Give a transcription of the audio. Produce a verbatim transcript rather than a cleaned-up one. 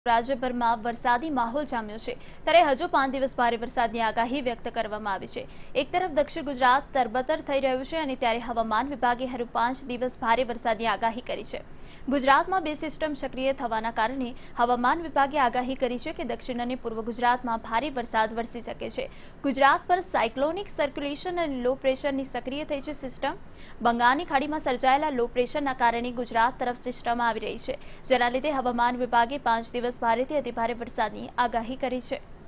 રાજ્યભરમાં વરસાદી માહોલ જામ્યો છે ત્યારે હજુ પાંચ દિવસ ભારે વરસાદની આગાહી વ્યક્ત કરવામાં આવી છે। એક તરફ દક્ષિણ ગુજરાત તરબતર થઈ રહ્યું છે અને ત્યારે હવામાન વિભાગે હજુ પાંચ દિવસ ભારે વરસાદની આગાહી કરી છે। ગુજરાતમાં બે સિસ્ટમ સક્રિય થવાના કારણે હવામાન વિભાગે આગાહી કરી છે કે દક્ષિણ અને પૂર્વ ગુજરાતમાં ભારે વરસાદ વરસી શકે છે। ગુજરાત પર સાયક્લોનિક સર્ક્યુલેશન અને લો પ્રેશરની સક્રિય થઈ છે સિસ્ટમ। બંગાળની ખાડીમાં સર્જાયેલા લો પ્રેશરના કારણે ગુજરાત તરફ સિસ્ટમ આવી રહી છે, જેના લીધે હવામાન વિભાગે પાંચ દિવસ ભારેથી અતિભારે વરસાદની આગાહી કરી છે।